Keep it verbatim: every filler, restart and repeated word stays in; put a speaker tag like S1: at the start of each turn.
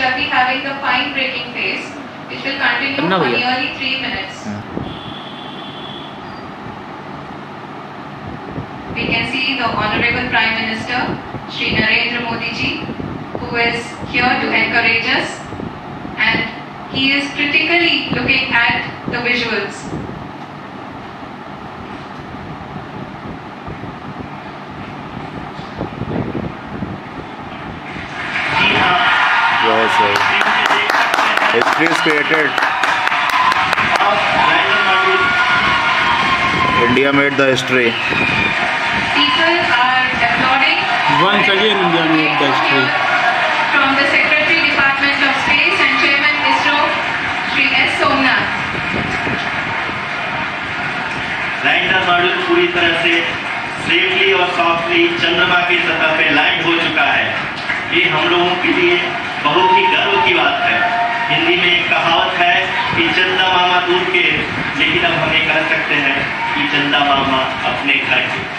S1: shall be having the fine breaking phase, which will continue for nearly three minutes. We can see the Honorable Prime Minister, Shri Narendra Modi ji, who is here to encourage us, and he is critically looking at the visuals.
S2: Yes, sir. History is created. India made the history.
S1: People are applauding.
S3: Once again, India made the history.
S1: From the Secretary Department of Space and Chairman Isro, Shri S. Somnath.
S4: Lander module पूरी तरह से safely और softly चंद्रमा की सतह पे land हो चुका है। ये हम लोगों के लिए बहुत ही गर्व की बात है। हिंदी में एक कहावत है कि चंदा मामा दूर के, लेकिन अब हम ये कह सकते हैं कि चंदा मामा अपने घर के।